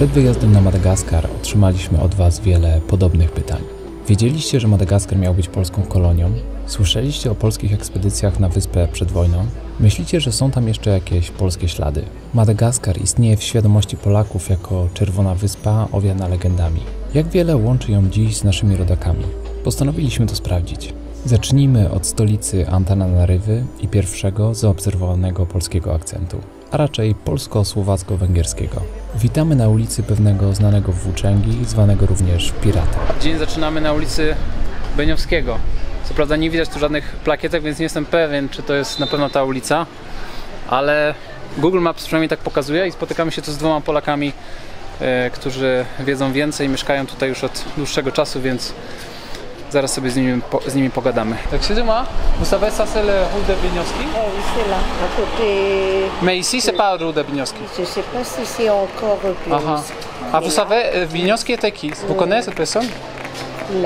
Przed wyjazdem na Madagaskar otrzymaliśmy od Was wiele podobnych pytań. Wiedzieliście, że Madagaskar miał być polską kolonią? Słyszeliście o polskich ekspedycjach na wyspę przed wojną? Myślicie, że są tam jeszcze jakieś polskie ślady? Madagaskar istnieje w świadomości Polaków jako czerwona wyspa owiana legendami. Jak wiele łączy ją dziś z naszymi rodakami? Postanowiliśmy to sprawdzić. Zacznijmy od stolicy Antananarywy i pierwszego zaobserwowanego polskiego akcentu, a raczej polsko-słowacko-węgierskiego. Witamy na ulicy pewnego znanego włóczęgi, zwanego również Piratem. Dzień zaczynamy na ulicy Beniowskiego. Co prawda nie widać tu żadnych plakietek, więc nie jestem pewien, czy to jest na pewno ta ulica, ale Google Maps przynajmniej tak pokazuje i spotykamy się tu z dwoma Polakami, którzy wiedzą więcej, mieszkają tutaj już od dłuższego czasu, więc zaraz sobie z nimi pogadamy. Tak się ma? Vous savez ça c'est le rue de Beniowski? Oui, c'est là, à côté. Mais ici c'est pas rue de Beniowski. Je sais pas si c'est encore plus. Aha. A vous savez, Beniowski était qui? Vous connaissez cette personne? Là.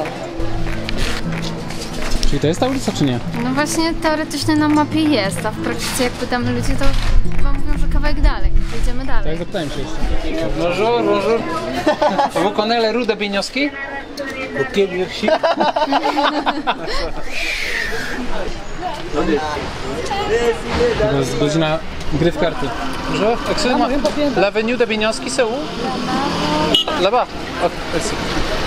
Czyli to jest ta ulica, czy nie? No właśnie teoretycznie na mapie jest, a w praktyce jak pytamy ludzi, to chyba mówią, że kawałek dalej. Idziemy dalej. Tak, zapytałem się jeszcze. Bonjour, bonjour. Vous connaissez la rue de Beniowski? Ok, merci. To jest godzina gry w karty. Bonjour, excusez-moi. L'avenue de Beniowski, c'est où? Là-bas. Ok, merci.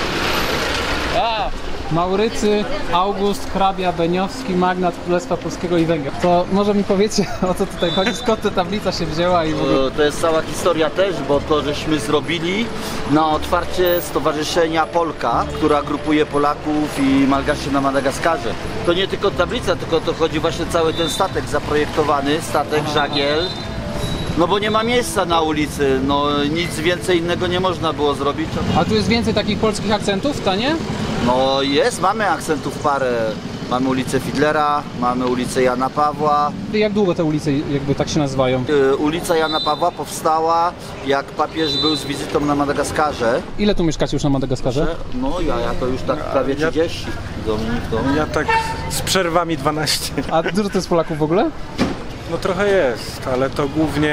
Maurycy August Hrabia Beniowski, magnat Królestwa Polskiego i Węgier. To może mi powiecie, o co tutaj chodzi, skąd ta tablica się wzięła i w ogóle... To jest cała historia też, bo to żeśmy zrobili na otwarcie Stowarzyszenia Polka, która grupuje Polaków i Malgaszy na Madagaskarze. To nie tylko tablica, tylko to chodzi właśnie cały ten statek zaprojektowany, statek żagiel. No bo nie ma miejsca na ulicy, no nic więcej innego nie można było zrobić. A tu jest więcej takich polskich akcentów, to nie? No jest, mamy akcentów parę. Mamy ulicę Fidlera, mamy ulicę Jana Pawła. Jak długo te ulice jakby tak się nazywają? Ulica Jana Pawła powstała, jak papież był z wizytą na Madagaskarze. Ile tu mieszkacie już na Madagaskarze? No ja to już tak prawie 30. Dominik, to... Ja tak z przerwami 12. A dużo to jest Polaków w ogóle? No trochę jest, ale to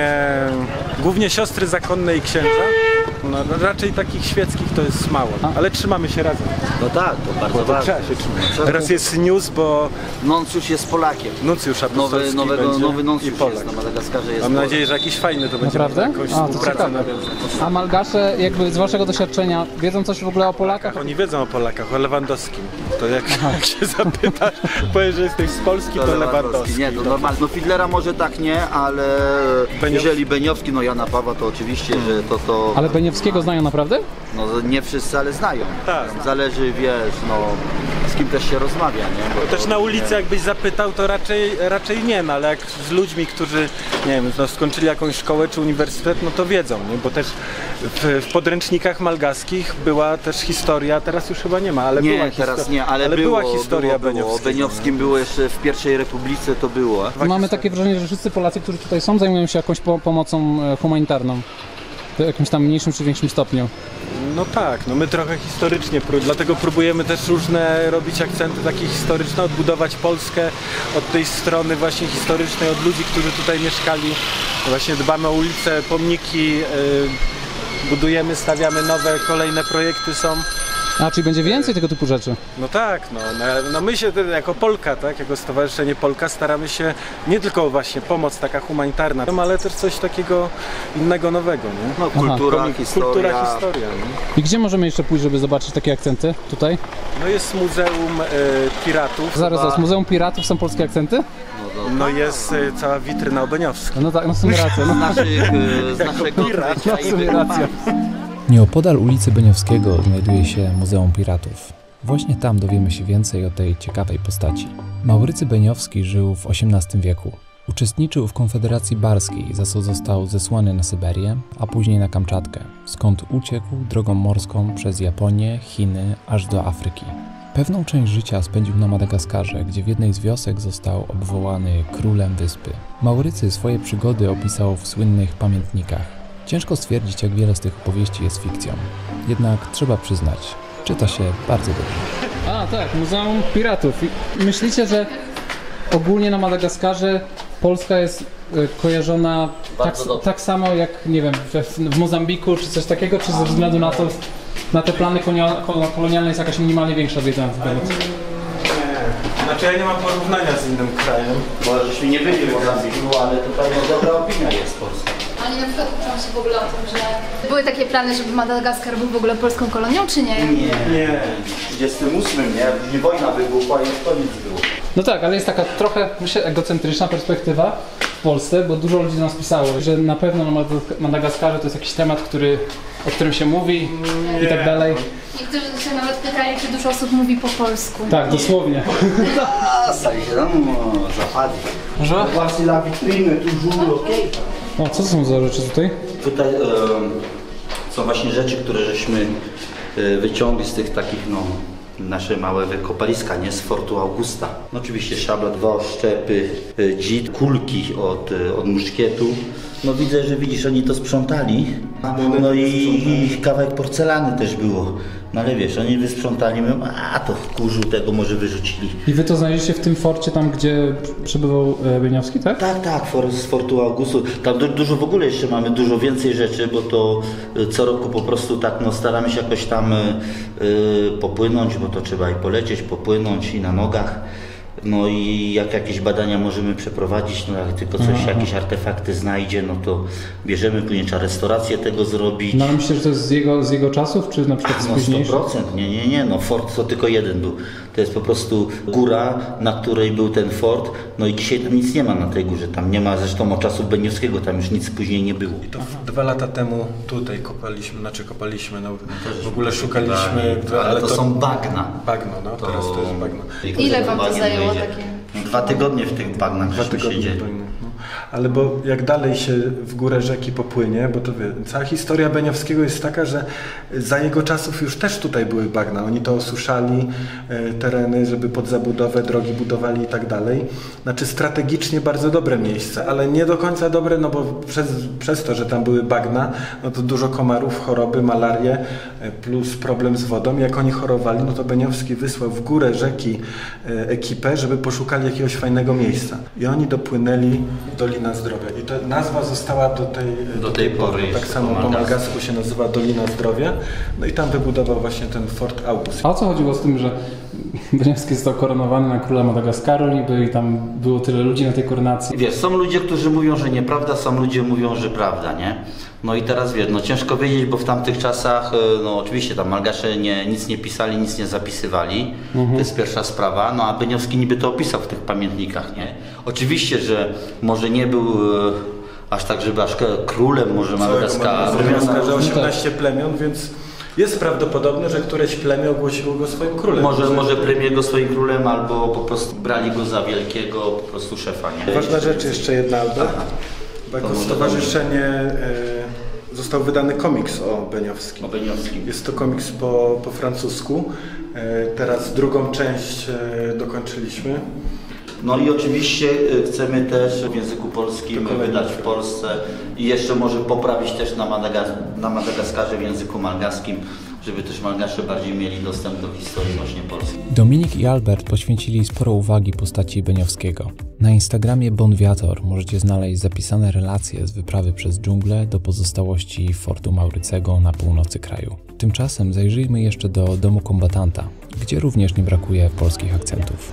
głównie siostry zakonne i księża. No, raczej takich świeckich to jest mało, ale trzymamy się razem. No tak, to bardzo To ważne. trzeba się trzymać. Teraz jest news, bo Nuncjusz jest Polakiem. nuncjusz apostolski Nowy i nuncjusz Polak. jest na Madagaskarze. Jest Mam Polak. nadzieję, że jakiś fajny to będzie. Naprawdę? Jakąś A, to współpracę ciekawe. nawiązać. A Malgasze jakby z waszego doświadczenia wiedzą coś w ogóle o Polakach? Oni wiedzą o Polakach, o Lewandowskim. To jak się zapytasz, powiesz, że jesteś z Polski, to Lewandowski. Nie, to normalnie. No Fidlera może tak nie, ale jeżeli Beniowski, no Jana Pawła to oczywiście, że to... Ale Beniowskiego znają naprawdę? No nie wszyscy, ale znają. Tak. Zależy, wiesz, no z kim też się rozmawia, nie? Bo Też na ulicy jakbyś zapytał, to raczej nie, no ale jak z ludźmi, którzy, nie wiem, no, skończyli jakąś szkołę czy uniwersytet, no to wiedzą, nie? Bo też w podręcznikach malgaskich była też historia, teraz już chyba nie ma, ale była teraz nie, ale była historia było. O Beniowskim było jeszcze w pierwszej Republice, to było. Mamy takie wrażenie, że wszyscy Polacy, którzy tutaj są, zajmują się jakąś pomocą humanitarną. W jakimś tam mniejszym czy większym stopniu. No tak, no my trochę historycznie, dlatego próbujemy też różne robić akcenty takie historyczne, odbudować Polskę od tej strony właśnie historycznej, od ludzi, którzy tutaj mieszkali. Właśnie dbamy o ulice, pomniki, budujemy, stawiamy nowe, kolejne projekty są. A, czyli będzie więcej tego typu rzeczy? No tak, no my się jako Polka, tak, jako Stowarzyszenie Polka staramy się nie tylko właśnie pomoc taka humanitarna, ale też coś takiego innego, nowego, nie? No kultura, historia. Nie? I gdzie możemy jeszcze pójść, żeby zobaczyć takie akcenty tutaj? No jest Muzeum Piratów. Zaraz, Muzeum Piratów, są polskie akcenty? No jest cała witryna o Beniowskim. No tak, no w sumie racja. No. Z naszego No, w sumie racja. Nieopodal ulicy Beniowskiego znajduje się Muzeum Piratów. Właśnie tam dowiemy się więcej o tej ciekawej postaci. Maurycy Beniowski żył w XVIII wieku. Uczestniczył w Konfederacji Barskiej, za co został zesłany na Syberię, a później na Kamczatkę, skąd uciekł drogą morską przez Japonię, Chiny, aż do Afryki. Pewną część życia spędził na Madagaskarze, gdzie w jednej z wiosek został obwołany królem wyspy. Maurycy swoje przygody opisał w słynnych pamiętnikach. Ciężko stwierdzić, jak wiele z tych opowieści jest fikcją. Jednak trzeba przyznać, czyta się bardzo dobrze. A tak, Muzeum Piratów. I myślicie, że ogólnie na Madagaskarze Polska jest kojarzona tak samo jak, nie wiem, w Mozambiku czy coś takiego, czy ze względu na to, na te plany kolonialne jest jakaś minimalnie większa wiedza na ten temat? Nie. Znaczy ja nie mam porównania z innym krajem. Bo żeśmy nie byli w Mozambiku, ale tutaj dobra opinia jest Polska. Ale na przykład uczą się w ogóle o tym, że były takie plany, żeby Madagaskar był w ogóle polską kolonią, czy nie? Nie. W 38, nie? Później wojna wybuchła i już to nic było. No tak, ale jest taka trochę, myślę, egocentryczna perspektywa w Polsce, bo dużo ludzi do nas pisało, że na pewno na Madagaskarze to jest jakiś temat, o którym się mówi i tak dalej. Niektórzy się nawet pytali, czy dużo osób mówi po polsku. Tak, dosłownie. Ça y est, zapadli. Może? Voici la vitrine, toujours, okej. O, co to są za rzeczy tutaj? Tutaj są właśnie rzeczy, które żeśmy wyciągli z tych takich, no, nasze małe wykopaliska, nie? Z Fortu Augusta. No, oczywiście szabla, 2 oszczepy, dzid, kulki od muszkietu. No widzę, że widzisz, oni to sprzątali. No i kawałek porcelany też było. No ale wiesz, oni wysprzątali, mówią, a to kurzu tego może wyrzucili. I wy to znaleźliście w tym forcie, tam gdzie przebywał Beniowski, tak? Tak, z Fortu Augustu. Tam dużo w ogóle jeszcze mamy, dużo więcej rzeczy, bo to co roku po prostu tak, no staramy się jakoś tam popłynąć, bo to trzeba i polecieć, popłynąć i na nogach. No i jak jakieś badania możemy przeprowadzić, no jak tylko coś, jakieś artefakty znajdzie, no to bierzemy, później trzeba restaurację tego zrobić. No ale myślę, że to jest z jego czasów, czy na przykład z późniejszych? No 100%, nie, no fort to tylko jeden był. To jest po prostu góra, na której był ten fort, no i dzisiaj tam nic nie ma na tej górze, tam nie ma zresztą od czasu Beniowskiego, tam już nic później nie było. I to 2 lata temu tutaj kopaliśmy, no w ogóle szukaliśmy... Ale to są bagna. Bagno, no teraz to jest bagno. Ile wam to zajęło takie? 2 tygodnie w tych bagnach siedzieli. No. Ale bo jak dalej się w górę rzeki popłynie, bo to cała historia Beniowskiego jest taka, że za jego czasów już też tutaj były bagna. Oni to osuszali, tereny, żeby pod zabudowę, drogi budowali i tak dalej. Znaczy strategicznie bardzo dobre miejsce, ale nie do końca dobre, no bo przez to, że tam były bagna, no to dużo komarów, choroby, malarię, plus problem z wodą. Jak oni chorowali, no to Beniowski wysłał w górę rzeki ekipę, żeby poszukali jakiegoś fajnego miejsca. I oni dopłynęli Dolina Zdrowia. I ta nazwa została do tej pory. Tak samo po malgasku się nazywa Dolina Zdrowia. No i tam wybudował właśnie ten Fort August. A o co chodziło z tym, że Beniowski został koronowany na króla Madagaskaru niby i tam było tyle ludzi na tej koronacji? Wiesz, są ludzie, którzy mówią, że nieprawda, są ludzie, mówią, że prawda, nie? No i teraz wiesz, no ciężko wiedzieć, bo w tamtych czasach, no oczywiście tam Malgasze nic nie pisali, nic nie zapisywali, to jest pierwsza sprawa, no a Beniowski niby to opisał w tych pamiętnikach, nie? Oczywiście, że może nie był aż tak, żeby aż królem może Madagaskaru. Madagaskaru 18 plemion, więc jest prawdopodobne, że któreś plemię ogłosiło go swoim królem. Może plemię go swoim królem, albo po prostu brali go za wielkiego po prostu szefa, nie? Ważna rzecz jeszcze jedna, Albert. Bo jako stowarzyszenie został wydany komiks o Beniowskim. Jest to komiks po francusku. Teraz drugą część dokończyliśmy. No i oczywiście chcemy też w języku polskim wydać w Polsce i jeszcze może poprawić też na Madagaskarze w języku malgaskim, żeby też Malgasze bardziej mieli dostęp do historii właśnie Polski. Dominik i Albert poświęcili sporo uwagi postaci Beniowskiego. Na Instagramie Bonviator możecie znaleźć zapisane relacje z wyprawy przez dżunglę do pozostałości Fortu Maurycego na północy kraju. Tymczasem zajrzyjmy jeszcze do domu kombatanta, gdzie również nie brakuje polskich akcentów.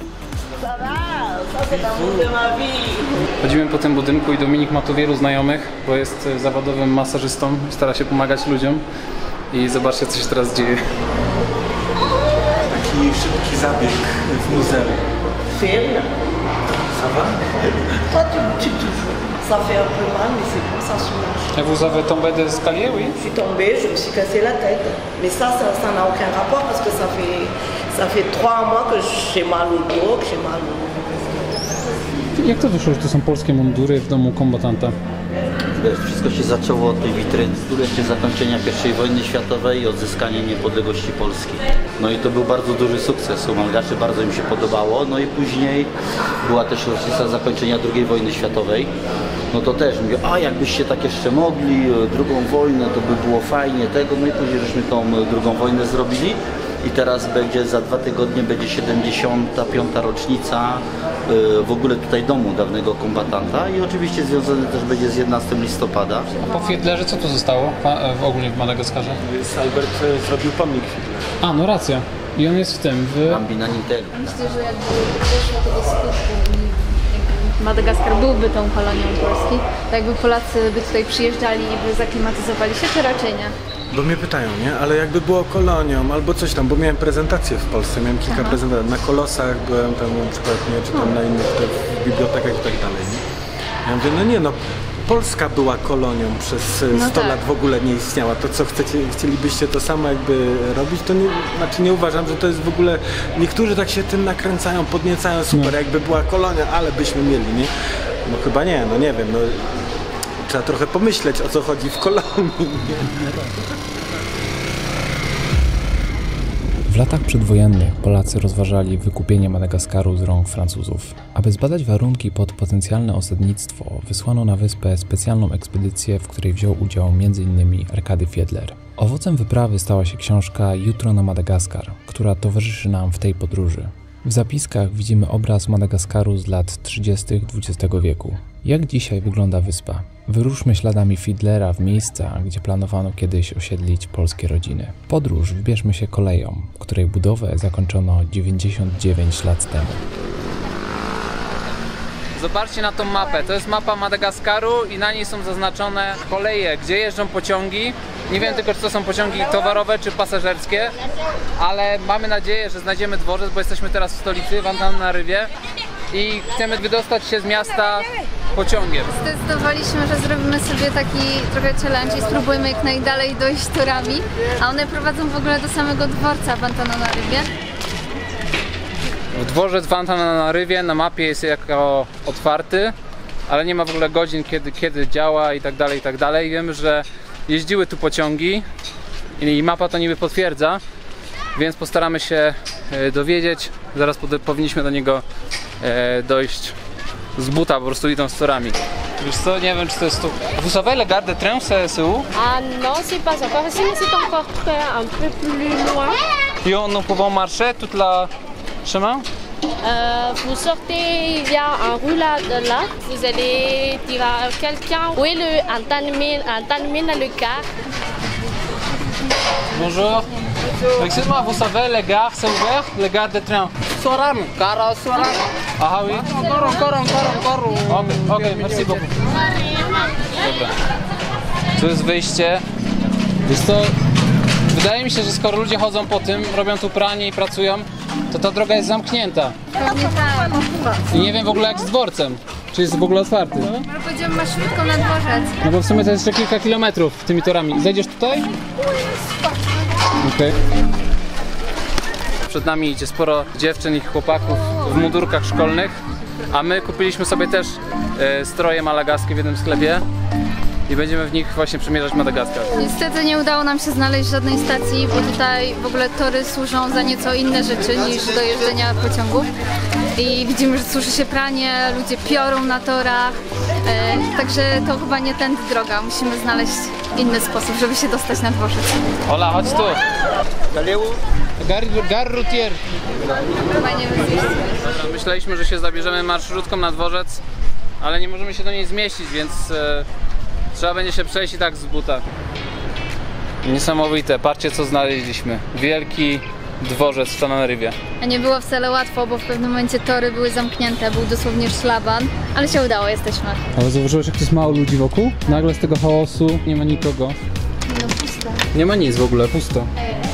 Chodzimy po tym budynku i Dominik ma tu wielu znajomych, bo jest zawodowym masażystą i stara się pomagać ludziom. I zobaczcie, co się teraz dzieje. Taki szybki zabieg w muzeum. Faire. Ça va? Toi, tu toujours. Ça fait un peu mal, mais c'est bon, ça soulage. Et vous avez tombé des escaliers, oui? Je suis tombée, je me suis cassé la tête. Mais ça n'a aucun rapport parce que ça fait 3 mois que j'ai mal au dos, que j'ai mal au... Jak to wyszło, że to są polskie mundury w domu kombatanta? Wszystko się zaczęło od tej witryny, stulecia zakończenia I wojny światowej i odzyskania niepodległości Polski. No i to był bardzo duży sukces u Malgaszy, bardzo im się podobało. No i później była też rocznica zakończenia II wojny światowej. No to też mówię, a jakbyście tak jeszcze mogli, drugą wojnę, to by było fajnie tego. No i później żeśmy tą drugą wojnę zrobili. I teraz będzie za 2 tygodnie będzie 75. rocznica w ogóle tutaj domu dawnego kombatanta i oczywiście związany też będzie z 11 listopada. A po Fiedlerze co tu zostało ogólnie w Madagaskarze? Jest Albert zrobił pomnik Fiedler. A, no racja. I on jest w tym, Bambina Nintendo. Myślę, że jakby doszło tego skutku i jakby Madagaskar byłby tą kolonią Polski, to jakby Polacy by tutaj przyjeżdżali i by zaklimatyzowali się, czy raczej nie? Bo mnie pytają, nie? Ale jakby było kolonią albo coś tam, bo miałem prezentację w Polsce, miałem kilka prezentacji, na Kolosach byłem tam na przykład, nie? Czy tam na innych w bibliotekach i tak dalej, nie? Ja mówię, no nie no, Polska była kolonią przez 100 lat w ogóle nie istniała. To co chcielibyście to samo jakby robić, to nie, znaczy nie uważam, że to jest w ogóle, niektórzy tak się tym nakręcają, podniecają, super, jakby była kolonia, ale byśmy mieli, nie? No chyba nie, no nie wiem, no trzeba trochę pomyśleć, o co chodzi w kolonii. W latach przedwojennych Polacy rozważali wykupienie Madagaskaru z rąk Francuzów. Aby zbadać warunki pod potencjalne osadnictwo, wysłano na wyspę specjalną ekspedycję, w której wziął udział m.in. Arkady Fiedler. Owocem wyprawy stała się książka Jutro na Madagaskar, która towarzyszy nam w tej podróży. W zapiskach widzimy obraz Madagaskaru z lat 30. XX wieku. Jak dzisiaj wygląda wyspa? Wyruszmy śladami Fiedlera w miejsca, gdzie planowano kiedyś osiedlić polskie rodziny. Podróż wybierzmy się koleją, której budowę zakończono 99 lat temu. Zobaczcie na tą mapę, to jest mapa Madagaskaru i na niej są zaznaczone koleje, gdzie jeżdżą pociągi. Nie wiem tylko, czy to są pociągi towarowe, czy pasażerskie, ale mamy nadzieję, że znajdziemy dworzec, bo jesteśmy teraz w stolicy, w Antananarywie i chcemy wydostać się z miasta pociągiem. Zdecydowaliśmy, że zrobimy sobie taki trochę challenge i spróbujemy jak najdalej dojść torami, a one prowadzą w ogóle do samego dworca w Antananarywie. Dworzec w Antananarywie na mapie jest jako otwarty, ale nie ma w ogóle godzin, kiedy działa i tak dalej. Wiemy, że jeździły tu pociągi i mapa to niby potwierdza, więc postaramy się dowiedzieć. Zaraz powinniśmy do niego dojść z buta, po prostu idą z torami. Wiesz co, nie wiem, czy to jest tu. Vous savez, la gare de train, c'est où? Ah non, c'est pas encore ici, mais c'est encore un peu plus loin. Et nous pouvons marcher toute la chemin? Vous sortez, il y a un rue là, vous allez dire à quelqu'un où est le Antanmin le gare. Bonjour. Excusez-moi, vous savez, les gares, c'est ouvert? Les gares de train? Soran, cara Soran. Aha, oui. Encore. Okej, merci beaucoup. Dobra. Tu jest wyjście. Wiesz co, wydaje mi się, że skoro ludzie chodzą po tym, robią tu pranie i pracują, to ta droga jest zamknięta. Pewnie tak. I nie wiem w ogóle jak z dworcem. Czy jest w ogóle otwarty? Może powiedziałem marszrutką na dworzec. No bo w sumie to jest jeszcze kilka kilometrów tymi torami. Zejdziesz tutaj? Okej. Przed nami idzie sporo dziewczyn i chłopaków w mundurkach szkolnych, a my kupiliśmy sobie też stroje malagarskie w jednym sklepie i będziemy w nich właśnie przemierzać Madagaskar. Niestety nie udało nam się znaleźć żadnej stacji, bo tutaj w ogóle tory służą za nieco inne rzeczy niż do jeżdżenia pociągów. I widzimy, że suszy się pranie, ludzie piorą na torach, także to chyba nie tędy droga. Musimy znaleźć inny sposób, żeby się dostać na dworzec. Ola, chodź tu! Gare routier. Chyba nie wiem. Myśleliśmy, że się zabierzemy marszrutką na dworzec, ale nie możemy się do niej zmieścić, więc trzeba będzie się przejść i tak z buta. Niesamowite, patrzcie co znaleźliśmy. Wielki dworzec w Antananarywie. A nie było wcale łatwo, bo w pewnym momencie tory były zamknięte, był dosłownie szlaban, ale się udało, jesteśmy. Ale zauważyłeś, jak jest mało ludzi wokół? Nagle z tego chaosu nie ma nikogo. No pusto. Nie ma nic w ogóle, pusto.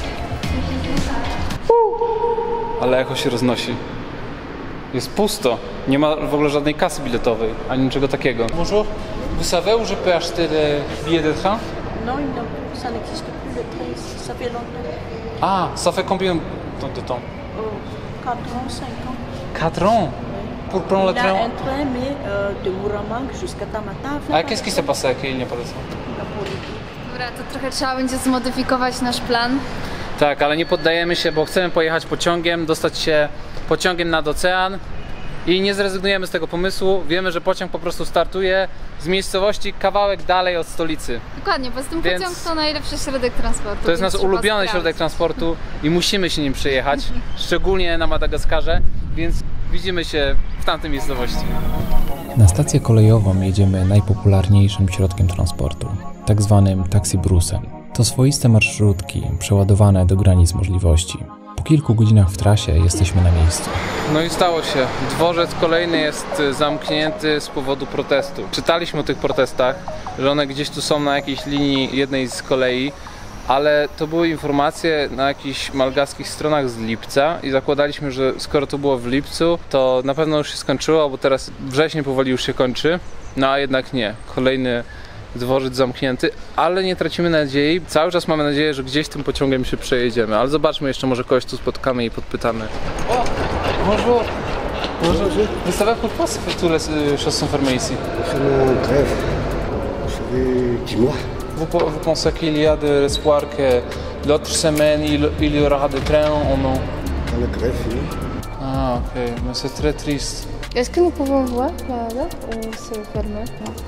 Ale echo się roznosi. Jest pusto. Nie ma w ogóle żadnej kasy biletowej, ani niczego takiego. Bonjour. Vous savez où je peux acheter des billets de train? Non, ça n'existe plus le train, ça fait longtemps. Ah, ça fait combien de temps? 4 ans, 5 ans. 4 ans pour prendre le Il y a train. un train, mais de Muramang jusqu'à Tamatave. A qu'est-ce qui s'est passé avec il n'y a pas de ça? Dobra, to trochę trzeba będzie zmodyfikować nasz plan. Tak, ale nie poddajemy się, bo chcemy pojechać pociągiem, dostać się pociągiem nad ocean i nie zrezygnujemy z tego pomysłu. Wiemy, że pociąg po prostu startuje z miejscowości kawałek dalej od stolicy. Dokładnie, bo z tym Więc pociąg to najlepszy środek transportu. To jest więc nasz trzeba ulubiony sprawdzić. środek transportu i musimy się nim przejechać, szczególnie na Madagaskarze, więc widzimy się w tamtej miejscowości. Na stację kolejową jedziemy najpopularniejszym środkiem transportu, tak zwanym taksibrusem. To swoiste marszrutki przeładowane do granic możliwości. Po kilku godzinach w trasie jesteśmy na miejscu. No i stało się. Dworzec kolejny jest zamknięty z powodu protestu. Czytaliśmy o tych protestach, że one gdzieś tu są na jakiejś linii jednej z kolei, ale to były informacje na jakichś malgaskich stronach z lipca i zakładaliśmy, że skoro to było w lipcu, to na pewno już się skończyło, bo teraz wrzesień powoli już się kończy, no a jednak nie. Kolejny dworzec zamknięty, ale nie tracimy nadziei. Cały czas mamy nadzieję, że gdzieś tym pociągiem się przejedziemy, ale zobaczmy jeszcze, może kogoś tu spotkamy i podpytamy. O! Bonjour! Bonjour! Vous savez pourquoi toutes les choses sont fermées ici? Grève. Ça fait 10 mois. Vous pensez qu'il y a de l'espoir que l'autre semaine il y aura des trains ou non? La grève finie. Ah, ok, mais c'est très triste. Est-ce que nous pouvons voir là ou c'est fermé?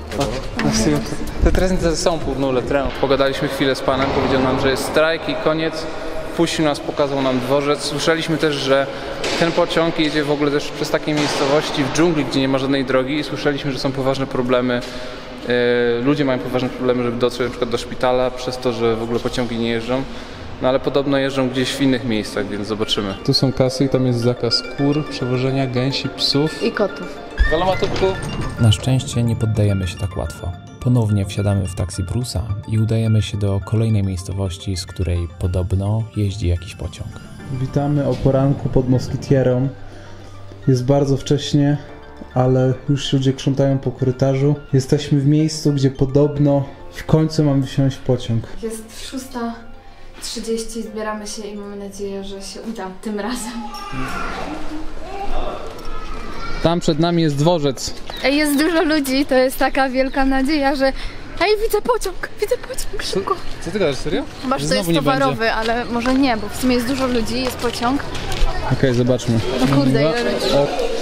To très intéressant pour nous le train. Pogadaliśmy chwilę z panem, powiedział nam, że jest strajk i koniec. Wpuścił nas, pokazał nam dworzec. Słyszeliśmy też, że ten pociąg jedzie w ogóle też przez takie miejscowości w dżungli, gdzie nie ma żadnej drogi i słyszeliśmy, że są poważne problemy. Ludzie mają poważne problemy, żeby dotrzeć na przykład do szpitala przez to, że w ogóle pociągi nie jeżdżą. No ale podobno jeżdżą gdzieś w innych miejscach, więc zobaczymy. Tu są kasy i tam jest zakaz kur, przewożenia gęsi, psów I kotów. Na szczęście nie poddajemy się tak łatwo. Ponownie wsiadamy w taksibrusa i udajemy się do kolejnej miejscowości, z której podobno jeździ jakiś pociąg. Witamy o poranku pod Moskitierą. Jest bardzo wcześnie, ale już ludzie krzątają po korytarzu. Jesteśmy w miejscu, gdzie podobno w końcu mamy wsiąść w pociąg. Jest 6:30, zbieramy się i mamy nadzieję, że się uda tym razem. Tam przed nami jest dworzec. Jest dużo ludzi, to jest taka wielka nadzieja, że widzę pociąg, szybko. Co ty gadasz, serio? Chyba, że to jest towarowy, ale może nie, bo w sumie jest dużo ludzi, jest pociąg. Okej, zobaczmy. No kurde, ile ludzi.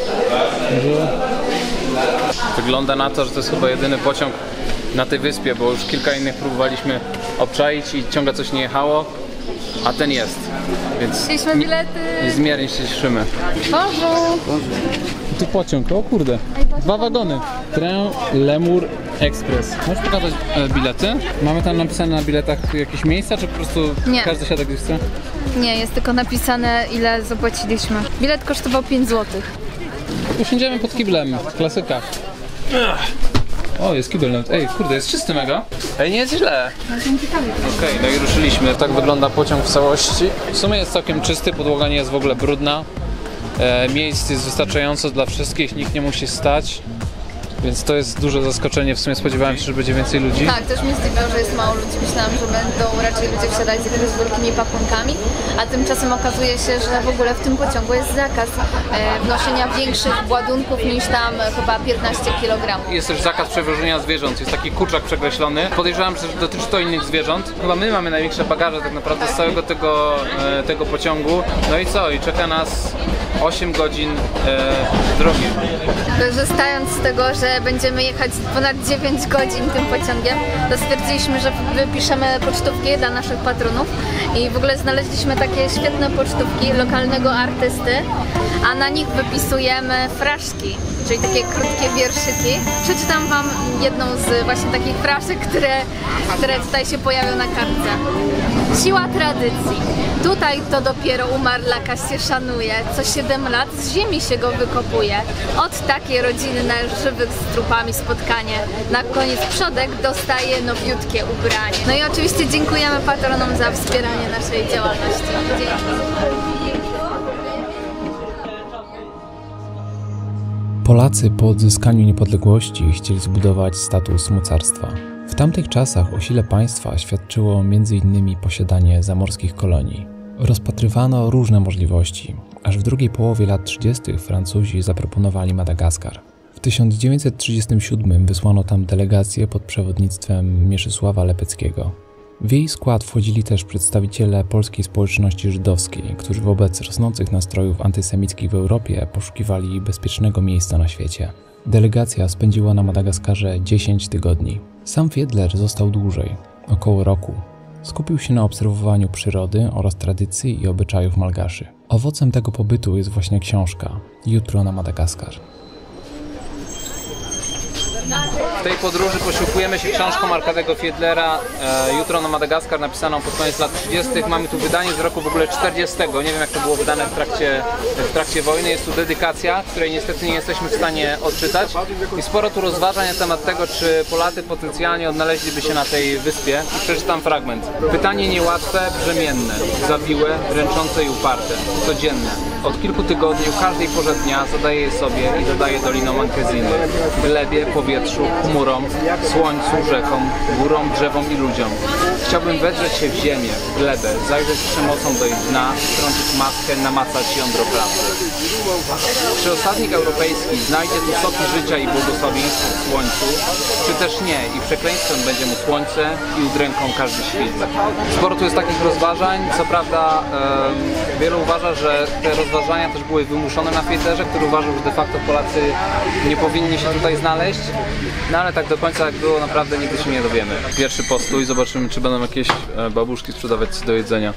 Wygląda na to, że to jest chyba jedyny pociąg na tej wyspie, bo już kilka innych próbowaliśmy obczaić i ciągle coś nie jechało, a ten jest, więc Chcieliśmy bilety. niezmiernie się cieszymy. Bonjour. Tu pociąg, o kurde, 2 wagony. Train Lemur Express. Możesz pokazać bilety? Mamy tam napisane na biletach jakieś miejsca, czy po prostu Nie. każdy siada gdzie chce? Nie, jest tylko napisane, ile zapłaciliśmy. Bilet kosztował 5 zł. Usiądziemy pod kiblem, klasyka. O, jest kibel nawet. Ej, kurde, jest czysty mega. Ej, nie jest źle. Okej, no i ruszyliśmy. Tak wygląda pociąg w całości. W sumie jest całkiem czysty, podłoga nie jest w ogóle brudna. Miejsc jest wystarczająco dla wszystkich, nikt nie musi stać. Więc to jest duże zaskoczenie. W sumie spodziewałem się, że będzie więcej ludzi. Tak, też mnie zdziwiło, że jest mało ludzi. Myślałam, że będą raczej ludzie wsiadać z jakimiś wielkimi pakunkami, a tymczasem okazuje się, że w ogóle w tym pociągu jest zakaz wnoszenia większych ładunków niż tam chyba 15 kg. Jest też zakaz przewożenia zwierząt. Jest taki kurczak przekreślony. Podejrzewam, że dotyczy to innych zwierząt. Chyba my mamy największe bagaże tak naprawdę z całego tego pociągu. No i co? I czeka nas 8 godzin drogi. Korzystając z tego, że będziemy jechać ponad 9 godzin tym pociągiem, to stwierdziliśmy, że wypiszemy pocztówki dla naszych patronów i w ogóle znaleźliśmy takie świetne pocztówki lokalnego artysty, a na nich wypisujemy fraszki, czyli takie krótkie wierszyki. Przeczytam wam jedną z właśnie takich fraszek, które tutaj się pojawią na kartce. Siła tradycji. Tutaj to dopiero umarlaka się szanuje. Co 7 lat z ziemi się go wykopuje. Od takiej rodziny na żywych z trupami spotkanie. Na koniec przodek dostaje nowiutkie ubranie. No i oczywiście dziękujemy patronom za wspieranie naszej działalności. Dzięki. Polacy po odzyskaniu niepodległości chcieli zbudować status mocarstwa. W tamtych czasach o sile państwa świadczyło m.in. posiadanie zamorskich kolonii. Rozpatrywano różne możliwości, aż w drugiej połowie lat 30. Francuzi zaproponowali Madagaskar. W 1937 wysłano tam delegację pod przewodnictwem Mieczysława Lepeckiego. W jej skład wchodzili też przedstawiciele polskiej społeczności żydowskiej, którzy wobec rosnących nastrojów antysemickich w Europie poszukiwali bezpiecznego miejsca na świecie. Delegacja spędziła na Madagaskarze 10 tygodni. Sam Fiedler został dłużej, około roku. Skupił się na obserwowaniu przyrody oraz tradycji i obyczajów Malgaszy. Owocem tego pobytu jest właśnie książka Jutro na Madagaskar. W tej podróży posiłkujemy się książką Arkadiego Fiedlera Jutro na Madagaskar, napisaną pod koniec lat 30. Mamy tu wydanie z roku w ogóle 40. Nie wiem, jak to było wydane w trakcie wojny. Jest tu dedykacja, której niestety nie jesteśmy w stanie odczytać. I sporo tu rozważań na temat tego, czy Polacy potencjalnie odnaleźliby się na tej wyspie. I przeczytam fragment. Pytanie niełatwe, brzemienne, zawiłe, dręczące i uparte. Codzienne. Od kilku tygodni w każdej porze dnia zadaję je sobie i dodaję dolinom Ankeziny. Glebie, powietrzu, chmurom, słońcu, rzekom, górom, drzewom i ludziom. Chciałbym wedrzeć się w ziemię, w glebę, zajrzeć z przemocą do jej dna, strącić maskę, namacać jądro prawdy. Czy osadnik europejski znajdzie tu soki życia i błogosławieństwo w słońcu, czy też nie i przekleństwem będzie mu słońce i udręką każdy świt. Sporo tu jest takich rozważań, co prawda wielu uważa, że te rozważania też były wymuszone na Fiedlerze, który uważał, że de facto Polacy nie powinni się tutaj znaleźć. No ale tak do końca jak było, naprawdę nigdy się nie dowiemy. Pierwszy postój, zobaczymy, czy będą jakieś babuszki sprzedawać coś do jedzenia.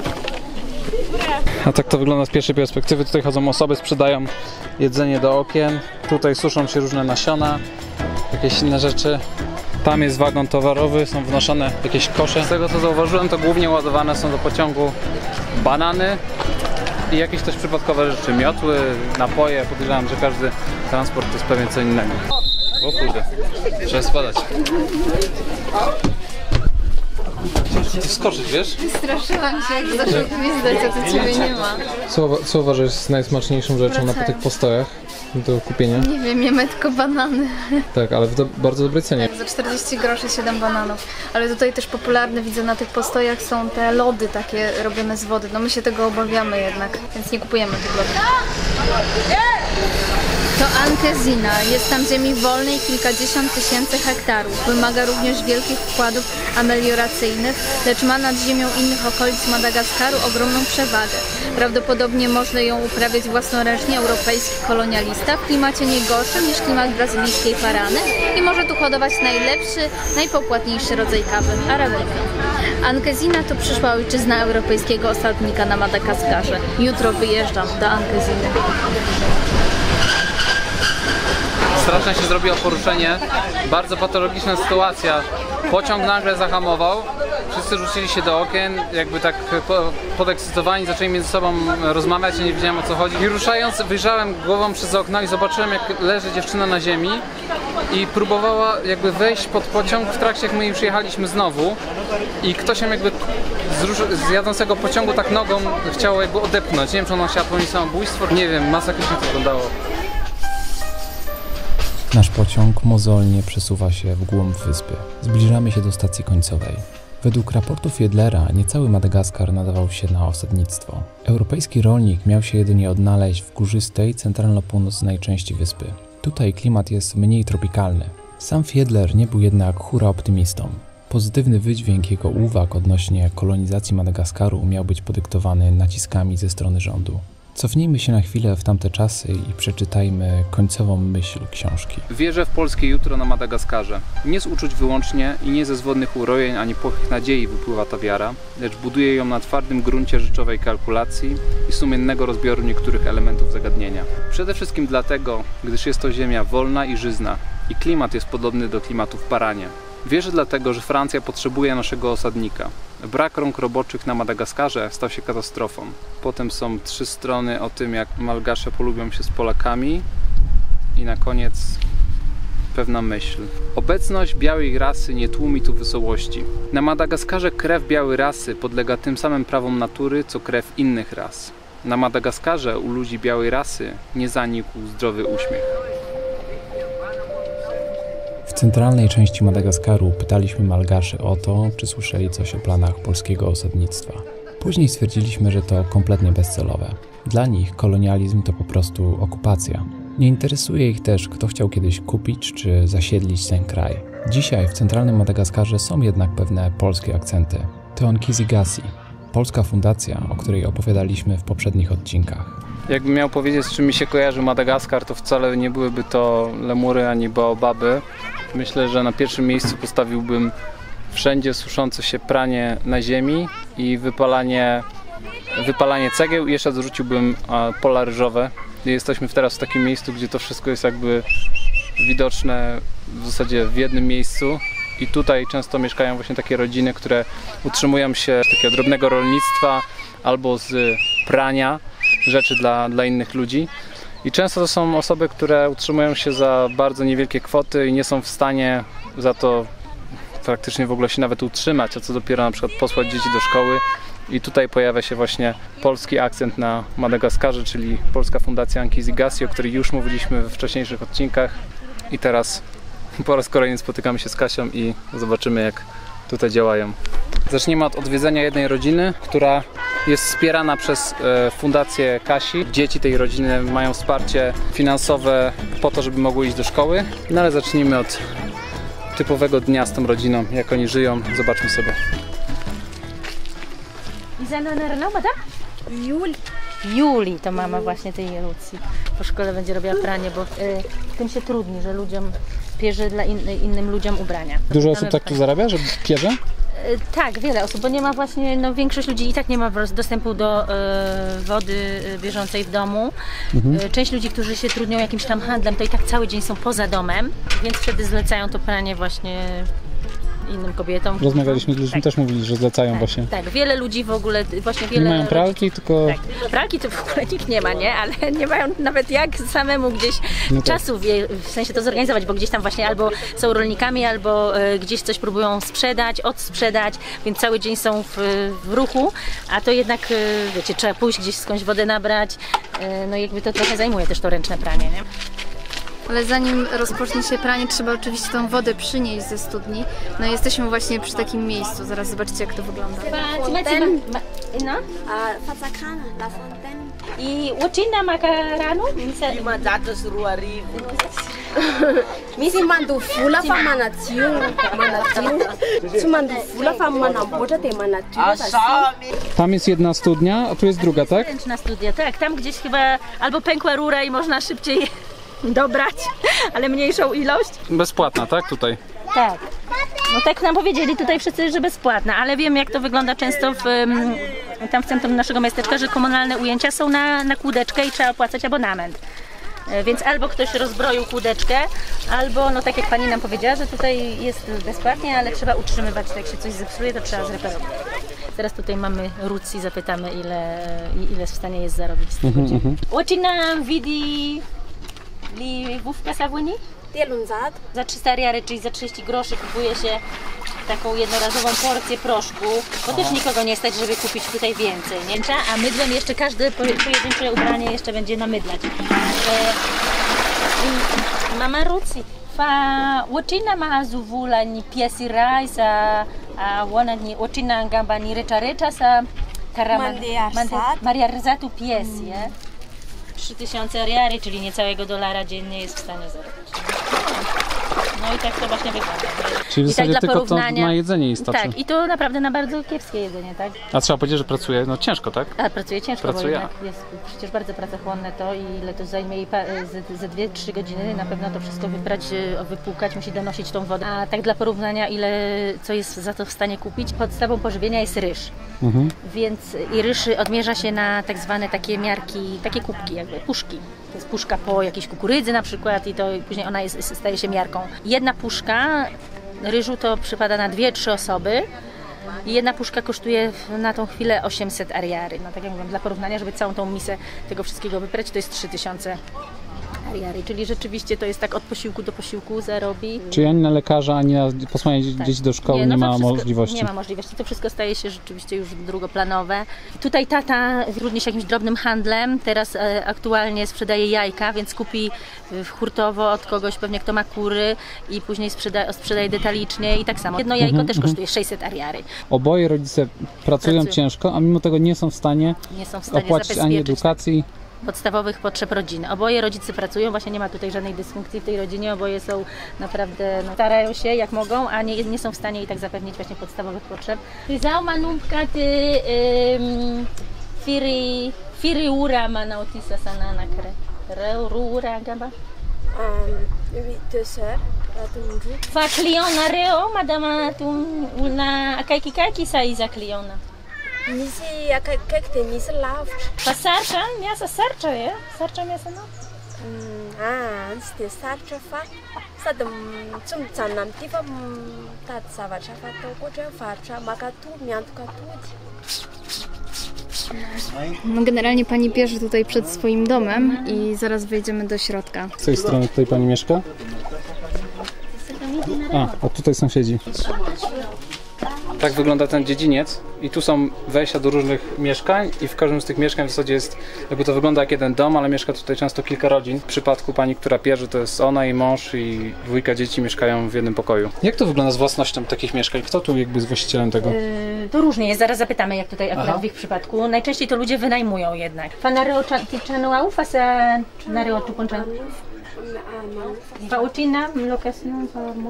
A tak to wygląda z pierwszej perspektywy. Tutaj chodzą osoby, sprzedają jedzenie do okien. Tutaj suszą się różne nasiona, jakieś inne rzeczy. Tam jest wagon towarowy, są wnoszone jakieś kosze. Z tego co zauważyłem, to głównie ładowane są do pociągu banany i jakieś też przypadkowe rzeczy. Miotły, napoje. Podejrzewam, że każdy transport to jest pewnie co innego. O kurde, trzeba spadać. Chciałem skoczyć, wiesz? Straszyłam się, jak zaczął gwizdać, a to ciebie nie ma. Co uważasz jest najsmaczniejszą rzeczą na tych postojach do kupienia? Nie wiem, jemy tylko banany. Tak, ale w bardzo dobrej cenie. Za 40 groszy 7 bananów. Ale tutaj też popularne, widzę, na tych postojach są te lody takie robione z wody. No my się tego obawiamy jednak, więc nie kupujemy tych lodów. To Ankezina. Jest tam ziemi wolnej kilkadziesiąt tysięcy hektarów. Wymaga również wielkich wkładów amelioracyjnych, lecz ma nad ziemią innych okolic Madagaskaru ogromną przewagę. Prawdopodobnie można ją uprawiać własnoręcznie europejski kolonialista w klimacie nie gorszym niż klimat brazylijskiej parany i może tu hodować najlepszy, najpopłatniejszy rodzaj kawy – arabika. Ankezina to przyszła ojczyzna europejskiego osadnika na Madagaskarze. Jutro wyjeżdżam do Ankeziny. Strasznie się zrobiło poruszenie, bardzo patologiczna sytuacja. Pociąg nagle zahamował, wszyscy rzucili się do okien, jakby tak podekscytowani, zaczęli między sobą rozmawiać, ja nie wiedziałem o co chodzi. I ruszając, wyjrzałem głową przez okno i zobaczyłem, jak leży dziewczyna na ziemi i próbowała jakby wejść pod pociąg w trakcie, jak my już jechaliśmy znowu i ktoś ją jakby z jadącego pociągu tak nogą chciał jakby odepchnąć. Nie wiem, czy ona chciała popełnić samobójstwo, nie wiem, masakrycznie to wyglądało. Nasz pociąg mozolnie przesuwa się w głąb wyspy. Zbliżamy się do stacji końcowej. Według raportu Fiedlera niecały Madagaskar nadawał się na osadnictwo. Europejski rolnik miał się jedynie odnaleźć w górzystej, centralno-północnej części wyspy. Tutaj klimat jest mniej tropikalny. Sam Fiedler nie był jednak hura optymistą. Pozytywny wydźwięk jego uwag odnośnie kolonizacji Madagaskaru miał być podyktowany naciskami ze strony rządu. Cofnijmy się na chwilę w tamte czasy i przeczytajmy końcową myśl książki. Wierzę w polskie jutro na Madagaskarze. Nie z uczuć wyłącznie i nie ze zwodnych urojeń ani płachych nadziei wypływa ta wiara, lecz buduję ją na twardym gruncie rzeczowej kalkulacji i sumiennego rozbioru niektórych elementów zagadnienia. Przede wszystkim dlatego, gdyż jest to ziemia wolna i żyzna i klimat jest podobny do klimatu w Paranie. Wierzę dlatego, że Francja potrzebuje naszego osadnika. Brak rąk roboczych na Madagaskarze stał się katastrofą. Potem są 3 strony o tym, jak Malgasze polubią się z Polakami i na koniec pewna myśl. Obecność białej rasy nie tłumi tu wesołości. Na Madagaskarze krew białej rasy podlega tym samym prawom natury, co krew innych ras. Na Madagaskarze u ludzi białej rasy nie zanikł zdrowy uśmiech. W centralnej części Madagaskaru pytaliśmy Malgaszy o to, czy słyszeli coś o planach polskiego osadnictwa. Później stwierdziliśmy, że to kompletnie bezcelowe. Dla nich kolonializm to po prostu okupacja. Nie interesuje ich też, kto chciał kiedyś kupić czy zasiedlić ten kraj. Dzisiaj w centralnym Madagaskarze są jednak pewne polskie akcenty. To Nkizigasi, polska fundacja, o której opowiadaliśmy w poprzednich odcinkach. Jakbym miał powiedzieć, z czym mi się kojarzy Madagaskar, to wcale nie byłyby to lemury ani baobaby. Myślę, że na pierwszym miejscu postawiłbym wszędzie suszące się pranie na ziemi i wypalanie cegieł i jeszcze dorzuciłbym pola ryżowe. Jesteśmy teraz w takim miejscu, gdzie to wszystko jest jakby widoczne w zasadzie w jednym miejscu i tutaj często mieszkają właśnie takie rodziny, które utrzymują się z takiego drobnego rolnictwa albo z prania rzeczy dla innych ludzi. I często to są osoby, które utrzymują się za bardzo niewielkie kwoty i nie są w stanie za to praktycznie w ogóle się nawet utrzymać, a co dopiero na przykład posłać dzieci do szkoły. I tutaj pojawia się właśnie polski akcent na Madagaskarze, czyli Polska Fundacja Ankizi Gassi, o której już mówiliśmy we wcześniejszych odcinkach. I teraz po raz kolejny spotykamy się z Kasią i zobaczymy, jak tutaj działają. Zaczniemy od odwiedzenia jednej rodziny, która jest wspierana przez Fundację Kasi. Dzieci tej rodziny mają wsparcie finansowe po to, żeby mogły iść do szkoły. No ale zacznijmy od typowego dnia z tą rodziną, jak oni żyją. Zobaczmy sobie. Juli to mama właśnie tej Lucji. Po szkole będzie robiła pranie, bo tym się trudni, że ludziom pierze dla innym ludziom ubrania. Dużo osób tak tu zarabia, że pierze? Tak, wiele osób, bo nie ma właśnie, no większość ludzi i tak nie ma dostępu do wody bieżącej w domu. Część ludzi, którzy się trudnią jakimś tam handlem, to i tak cały dzień są poza domem, więc wtedy zlecają to pranie właśnie innym kobietom. Rozmawialiśmy z ludźmi, tak. Też mówili, że zlecają właśnie. Tak, wiele ludzi w ogóle, właśnie wiele... Nie mają pralki, tylko... Tak, pralki to w ogóle nikt nie ma, nie? Ale nie mają nawet jak samemu gdzieś czasu w sensie to zorganizować, bo gdzieś tam właśnie albo są rolnikami, albo gdzieś coś próbują sprzedać, odsprzedać, więc cały dzień są w ruchu, a to jednak, wiecie, trzeba pójść gdzieś skądś wodę nabrać, no jakby to trochę zajmuje też to ręczne pranie, nie? Ale zanim rozpocznie się pranie, trzeba oczywiście tą wodę przynieść ze studni. No i jesteśmy właśnie przy takim miejscu. Zaraz zobaczycie, jak to wygląda. I uczyna makaranu? Misi mandufula fa manatiu, tu mandufula fa manabota te manatiu. Tam jest jedna studnia, a tu jest druga, tak? Ręczna studnia, tak. Tam gdzieś chyba albo pękła rura i można szybciej dobrać, ale mniejszą ilość. Bezpłatna, tak? Tutaj? Tak. No tak nam powiedzieli tutaj wszyscy, że bezpłatna, ale wiem, jak to wygląda często tam w centrum naszego miasteczka, że komunalne ujęcia są na kłódeczkę i trzeba opłacać abonament. Więc albo ktoś rozbroił kłódeczkę, albo, no tak jak pani nam powiedziała, że tutaj jest bezpłatnie, ale trzeba utrzymywać, jak się coś zepsuje, to trzeba zreperować. Teraz tutaj mamy Rucji, zapytamy, ile jest w stanie jest zarobić z tego. Ocinam widzi wówka sawłyni? Za 300 riary, czyli za 30 groszy kupuje się taką jednorazową porcję proszku, bo też nikogo nie stać, żeby kupić tutaj więcej, nie? A mydłem jeszcze każde pojedyncze ubranie jeszcze będzie namydlać. Mama Rucji, łocina ma zuwula ni piesi rajsa, a ona ni łocina gamba ni recza sa Maria Rzatu piesi, 3000 riary, czyli niecałego dolara dziennie jest w stanie zarobić. No i tak to właśnie wygląda. Czyli w zasadzie tak tylko to na jedzenie jej starczy. Tak, i to naprawdę na bardzo kiepskie jedzenie, tak? A trzeba powiedzieć, że pracuje no ciężko, tak? A pracuje ciężko, bo jednak jest przecież bardzo pracochłonne to i ile to zajmie jej ze 2-3 godziny, na pewno to wszystko wybrać, wypłukać, musi donosić tą wodę. A tak dla porównania, co jest za to w stanie kupić, podstawą pożywienia jest ryż. Więc i ryż odmierza się na tak zwane takie miarki, takie kubki jakby, puszki. To jest puszka po jakiejś kukurydzy na przykład i to później ona staje się miarką. Jedna puszka ryżu to przypada na 2-3 osoby i jedna puszka kosztuje na tą chwilę 800 ariary. No tak jak mówię, dla porównania, żeby całą tą misę tego wszystkiego wyprać, to jest 3000 ariary, czyli rzeczywiście to jest tak od posiłku do posiłku zarobi. Czyli ani na lekarza, ani na posłanie dzieci do szkoły nie ma możliwości. Nie ma możliwości, to wszystko staje się rzeczywiście już drugoplanowe. Tutaj tata trudni się jakimś drobnym handlem, teraz aktualnie sprzedaje jajka, więc kupi hurtowo od kogoś pewnie kto ma kury i później sprzedaje detalicznie i tak samo. Jedno jajko też kosztuje 600 ariary. Oboje rodzice pracują ciężko, a mimo tego nie są w stanie opłacić ani edukacji. Podstawowych potrzeb rodziny. Oboje rodzice pracują, właśnie nie ma tutaj żadnej dysfunkcji w tej rodzinie, oboje są naprawdę, starają się jak mogą, a nie są w stanie i tak zapewnić właśnie podstawowych potrzeb. Firi ura manautisa sana nakre. Ura gaba? Oui, 2 sœurs. Fa kliona reo, madama tu ulna akaki sa iza kliona. Misy akaiky misy lavitra. Fa sarotra, miasa sarotra e? Sarotra miasa anao? Tsy dia sarotra fa sady tsy mijanona amin'ity fa mitady zavatra fatao koatra varotra makatody, miantoka atody. No generalnie pani bierze tutaj przed swoim domem i zaraz wejdziemy do środka. Z tej strony tutaj pani mieszka? A tutaj sąsiedzi. Tak wygląda ten dziedziniec i tu są wejścia do różnych mieszkań i w każdym z tych mieszkań w zasadzie jest, jakby to wygląda jak jeden dom, ale mieszka tutaj często kilka rodzin. W przypadku pani, która pierze, to jest ona i mąż i 2 dzieci mieszkają w jednym pokoju. Jak to wygląda z własnością takich mieszkań? Kto tu jakby jest właścicielem tego? To różnie jest, zaraz zapytamy jak tutaj akurat w ich przypadku. Najczęściej to ludzie wynajmują jednak. Fanareo tichano fasa nareo tu kończę. Pautina, location,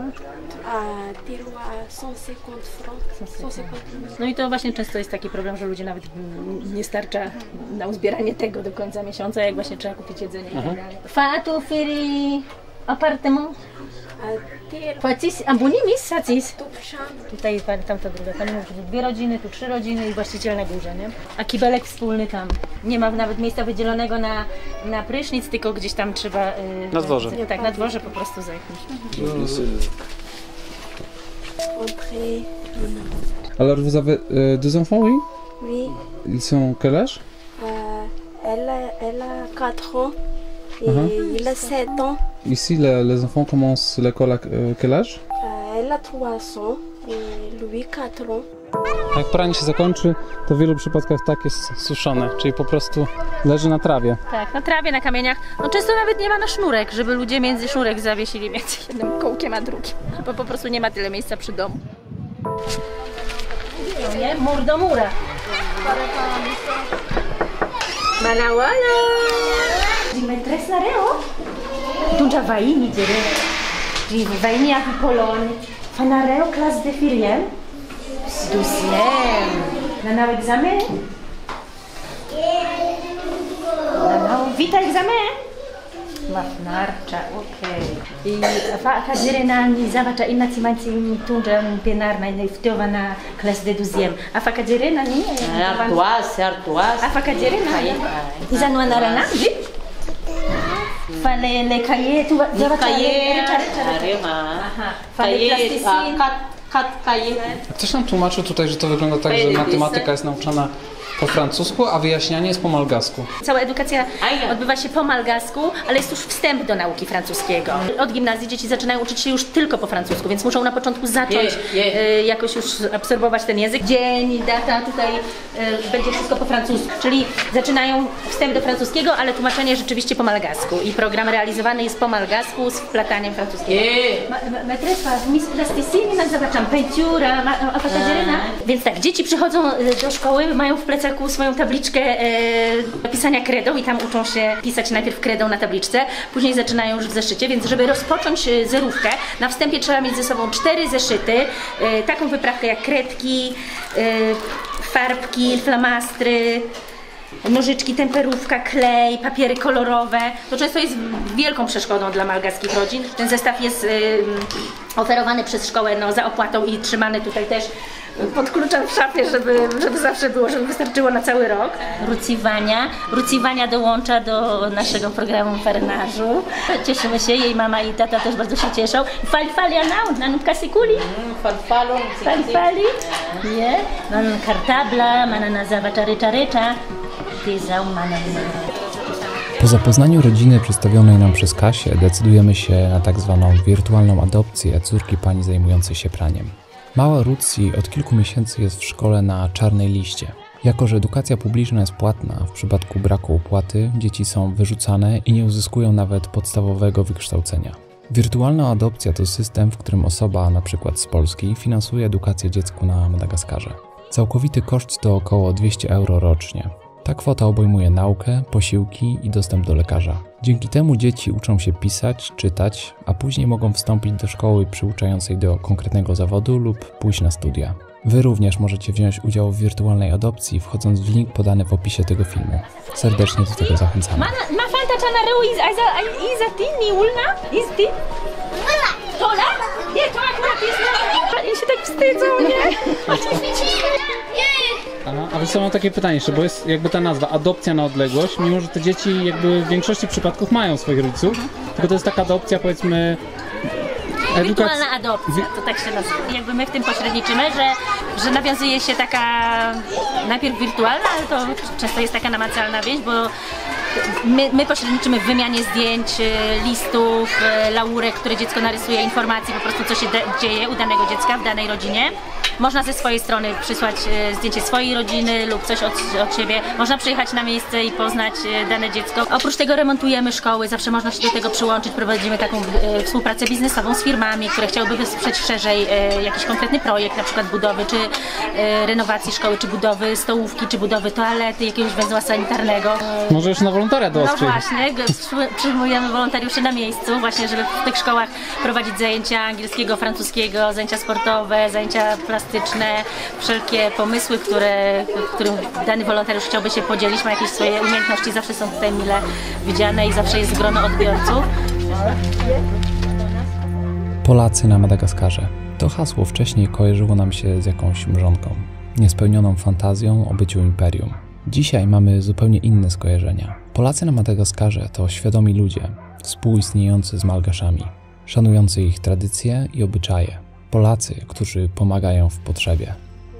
no i to właśnie często jest taki problem, że ludzie nawet nie starcza na uzbieranie tego do końca miesiąca, jak właśnie trzeba kupić jedzenie i tak dalej. Fatu firi apartament. Płacis, ambunimis, sacis. Tutaj tamta druga, pani mówi, tu 2 rodziny, tu 3 rodziny i właściciel na górze, nie? A kibelek wspólny tam. Nie ma nawet miejsca wydzielonego na prysznic, tylko gdzieś tam trzeba... na dworze. Tak, na dworze po prostu zajechać. Alors vous avez 2 enfants, oui? Oui. Ils sont quel âge? Elle a 4 ans et il a 7 ans. Ici, les enfants commencent l'école à quel âge? Elle a 3 ans et lui 4 ans. Jak pranie się zakończy, to w wielu przypadkach tak jest suszone, czyli po prostu leży na trawie. Tak, na trawie, na kamieniach. No często nawet nie ma na sznurek, żeby ludzie między sznurek zawiesili między jednym kołkiem a drugim, bo po prostu nie ma tyle miejsca przy domu. Nie? Mur do mura. Manawala! Dimetres na reo? Tunja vaini dire. Di vaini aqui Polônia. Fanareo classe de firiem. 12e. Na egzamin? Na vita egzamin? Mafnarcza, okej. I fa kadzirenani zawacza inna cimanci tunja penarna i wtowa na classe de 12e. A fa kadzirena nie? Artoise. A fa kadzirena? I zanua naranandi? Fale le cahier, tu zawacza Ktoś nam tłumaczył tutaj, że to wygląda tak, że matematyka jest nauczana po francusku, a wyjaśnianie jest po malgasku. Cała edukacja odbywa się po malgasku, ale jest już wstęp do nauki francuskiego. Od gimnazji dzieci zaczynają uczyć się już tylko po francusku, więc muszą na początku zacząć jakoś już absorbować ten język. Dzień, data, tutaj będzie wszystko po francusku. Czyli zaczynają wstęp do francuskiego, ale tłumaczenie rzeczywiście po malgasku. I program realizowany jest po malgasku z wplataniem francuskiego. Więc tak, dzieci przychodzą do szkoły, mają w plecaku swoją tabliczkę pisania kredą i tam uczą się pisać najpierw kredą na tabliczce, później zaczynają już w zeszycie, więc żeby rozpocząć zerówkę, na wstępie trzeba mieć ze sobą 4 zeszyty, taką wyprawkę jak kredki, farbki, flamastry, nożyczki, temperówka, klej, papiery kolorowe. To często jest wielką przeszkodą dla malgaskich rodzin. Ten zestaw jest oferowany przez szkołę za opłatą i trzymany tutaj też pod kluczem w szafie, żeby zawsze było, żeby wystarczyło na cały rok. Ruciwania dołącza do naszego programu perenażu. Cieszymy się, jej mama i tata też bardzo się cieszą. Falfalianau, nan kasikuli? Falfali? Nie? Nan kartabla, manana zawaczarecza. Po zapoznaniu rodziny przedstawionej nam przez Kasię decydujemy się na tak zwaną wirtualną adopcję córki pani zajmującej się praniem. Mała Ruci od kilku miesięcy jest w szkole na czarnej liście. Jako że edukacja publiczna jest płatna, w przypadku braku opłaty dzieci są wyrzucane i nie uzyskują nawet podstawowego wykształcenia. Wirtualna adopcja to system, w którym osoba, np. z Polski, finansuje edukację dziecku na Madagaskarze. Całkowity koszt to około 200 euro rocznie. Ta kwota obejmuje naukę, posiłki i dostęp do lekarza. Dzięki temu dzieci uczą się pisać, czytać, a później mogą wstąpić do szkoły przyuczającej do konkretnego zawodu lub pójść na studia. Wy również możecie wziąć udział w wirtualnej adopcji, wchodząc w link podany w opisie tego filmu. Serdecznie do tego zachęcamy. Tola? Nie, to akurat jest na... Oni się tak wstydzą, nie? Aha, a wiesz co, mam takie pytanie jeszcze, bo jest jakby ta nazwa adopcja na odległość, mimo że te dzieci jakby w większości przypadków mają swoich rodziców, tylko to jest taka adopcja, powiedzmy, wirtualna adopcja, to tak się nazywa. Jakby my w tym pośredniczymy, że nawiązuje się taka najpierw wirtualna, ale to często jest taka namacalna wieść, bo my pośredniczymy w wymianie zdjęć, listów, laurek, które dziecko narysuje, informacji po prostu co się dzieje u danego dziecka w danej rodzinie. Można ze swojej strony przysłać zdjęcie swojej rodziny lub coś od siebie. Można przyjechać na miejsce i poznać dane dziecko. Oprócz tego remontujemy szkoły, zawsze można się do tego przyłączyć. Prowadzimy taką współpracę biznesową z firmami, które chciałyby wesprzeć szerzej jakiś konkretny projekt, na przykład budowy czy renowacji szkoły, czy budowy stołówki, czy budowy toalety, jakiegoś węzła sanitarnego. Może już na wolontariat do was No właśnie, przyjmujemy wolontariuszy na miejscu, właśnie żeby w tych szkołach prowadzić zajęcia angielskiego, francuskiego, zajęcia sportowe, zajęcia plastyczne, wszelkie pomysły, którym dany wolontariusz chciałby się podzielić, ma jakieś swoje umiejętności, zawsze są tutaj mile widziane i zawsze jest grono odbiorców. Polacy na Madagaskarze. To hasło wcześniej kojarzyło nam się z jakąś mrzonką, niespełnioną fantazją o byciu imperium. Dzisiaj mamy zupełnie inne skojarzenia. Polacy na Madagaskarze to świadomi ludzie, współistniejący z Malgaszami, szanujący ich tradycje i obyczaje. Polacy, którzy pomagają w potrzebie.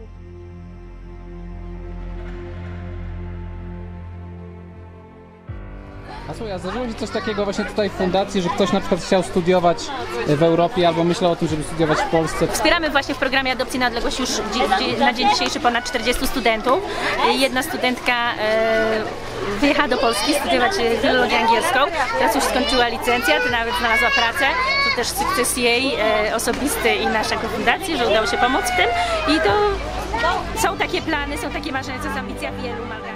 A słuchaj, a zdarzyło się coś takiego właśnie tutaj w fundacji, że ktoś na przykład chciał studiować w Europie albo myślał o tym, żeby studiować w Polsce? Wspieramy właśnie w programie Adopcji na odległość już na dzień dzisiejszy ponad 40 studentów. Jedna studentka wyjechała do Polski studiować filologię angielską. Teraz już skończyła licencjat, nawet znalazła pracę. To też sukces jej osobisty i naszego fundacji, że udało się pomóc w tym. I to są takie plany, są takie marzenia, to jest ambicja wielu.